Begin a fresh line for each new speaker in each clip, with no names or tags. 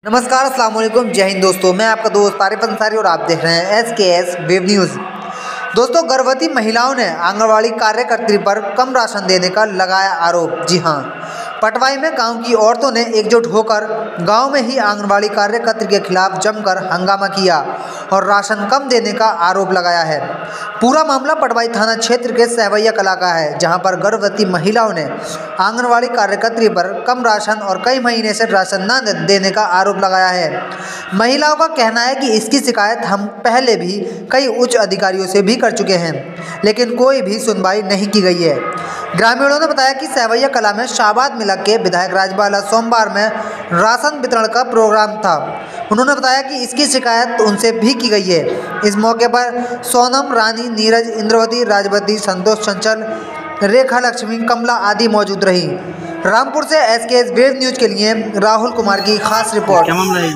नमस्कार, अस्सलाम वालेकुम, जय हिंद दोस्तों। मैं आपका दोस्त आरिफ अंसारी और आप देख रहे हैं SKS वेब न्यूज़। दोस्तों, गर्भवती महिलाओं ने आंगनवाड़ी कार्यकर्त्री पर कम राशन देने का लगाया आरोप। जी हां, पटवाई में गांव की औरतों ने एकजुट होकर गांव में ही आंगनवाड़ी कार्यकर्त्री के खिलाफ जमकर हंगामा किया और राशन कम देने का आरोप लगाया है। पूरा मामला पटवाई थाना क्षेत्र के सहवैया कला का है, जहां पर गर्भवती महिलाओं ने आंगनवाड़ी कार्यकर्त्री पर कम राशन और कई महीने से राशन न देने का आरोप लगाया है। महिलाओं का कहना है कि इसकी शिकायत हम पहले भी कई उच्च अधिकारियों से भी कर चुके हैं, लेकिन कोई भी सुनवाई नहीं की गई है। ग्रामीणों ने बताया कि सहवैया कला में शाहबाद मिलक के विधायक राजबाला सोमवार में राशन वितरण का प्रोग्राम था। उन्होंने बताया कि इसकी शिकायत उनसे भी की गई है। इस मौके पर सोनम, रानी, नीरज, इंद्रवती, राजवती, संतोष, चंचल, रेखा लक्ष्मी, कमला आदि मौजूद रही। रामपुर से SKS वेब न्यूज के लिए राहुल कुमार की खास रिपोर्ट।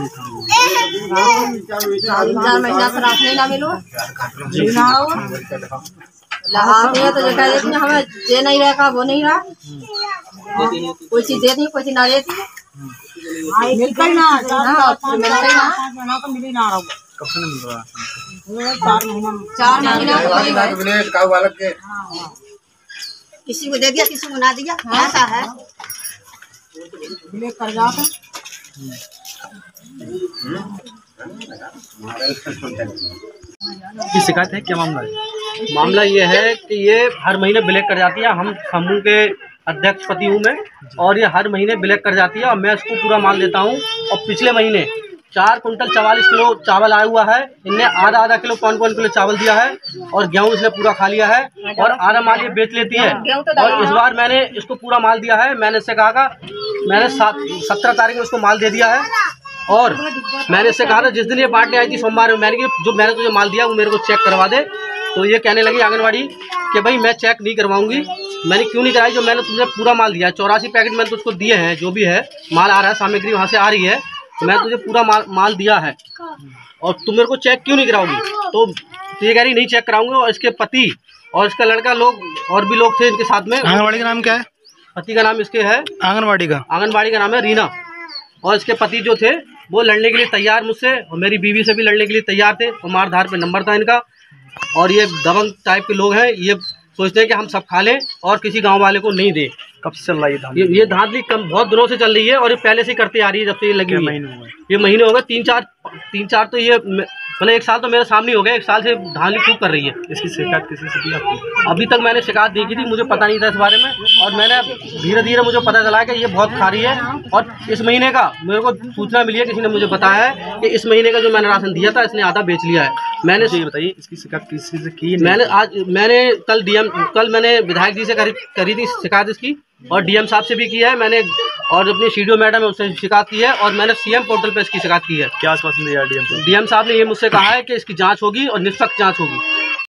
तो जो कह देती है हमें दे नहीं रहा, वो नहीं रहा, कोई चीज देती कोई चीज ना देती, मिलता ही ना,
कब से नहीं मिल रहा?
4 महीना किसी को दे दिया, किसी को ना दिया, ऐसा है। कर जाता
की शिकायत है, क्या मामला है? मामला ये है कि ये हर महीने ब्लैक कर जाती है। हम समूह के अध्यक्ष पति हूँ मैं, और ये हर महीने ब्लैक कर जाती है और मैं इसको पूरा माल देता हूँ। और पिछले महीने 4 कुंटल 44 किलो चावल आया हुआ है। इनने आधा किलो 5 किलो चावल दिया है और गेहूँ इसने पूरा खा लिया है और आधा माल ये बेच लेती है। और इस बार मैंने इसको पूरा माल दिया है। मैंने इससे कहा मैंने 17 तारीख में उसको माल दे दिया है और मैंने इससे कहा था जिस दिन ये बांटने आई थी सोमवार में, मैंने तुझे माल दिया वो मेरे को चेक करवा दे। तो ये कहने लगी आंगनवाड़ी कि भाई मैं चेक नहीं करवाऊंगी। मैंने क्यों नहीं कराई? जो मैंने तुझे पूरा माल दिया है, 84 पैकेट मैंने तुझको दिए हैं, जो भी है माल आ रहा है, सामग्री वहाँ से आ रही है, तो मैं तुझे पूरा माल दिया है और तुम मेरे को चेक क्यों नहीं कराओगी? तो ये कह रही नहीं चेक कराऊंगी। और इसके पति और इसका लड़का लोग और भी लोग थे इनके साथ में।
आंगनवाड़ी का नाम क्या है?
पति का नाम इसके है आंगनवाड़ी का नाम है रीना। और इसके पति जो थे वो लड़ने के लिए तैयार मुझसे, और मेरी बीवी से भी लड़ने के लिए तैयार थे। और मारधार पे नंबर था इनका। और ये दबंग टाइप के लोग हैं। ये सोचते हैं कि हम सब खा लें और किसी गांव वाले को नहीं दे।
कब से चल रहा है
ये धांधली बहुत दिनों से चल रही है और ये पहले से करते आ रही है, जब से ये लगी हुई है। ये महीने हो गए, 3-4 तो ये मतलब 1 साल तो मेरे सामने हो गया। 1 साल से धांधली खूब कर रही है।
इसकी शिकायत किसी से की आपकी?
अभी तक मैंने शिकायत देखी थी, मुझे पता नहीं था इस बारे में। और मैंने धीरे धीरे मुझे पता चला कि ये बहुत खा रही है। और इस महीने का मेरे को सूचना मिली है, किसी ने मुझे बताया है कि इस महीने का जो मैंने राशन दिया था इसने आधा बेच लिया है। मैंने
ये बताइए इसकी शिकायत किसी से की?
मैंने कल मैंने विधायक जी से करी थी शिकायत इसकी, और DM साहब से भी की है मैंने, और अपनी CDO मैडम है उससे शिकायत की है, और मैंने CM पोर्टल पे इसकी शिकायत की है।
क्या आश्वासन दिया DM?
DM साहब ने ये मुझसे कहा है कि इसकी जांच होगी और निष्पक्ष जांच होगी।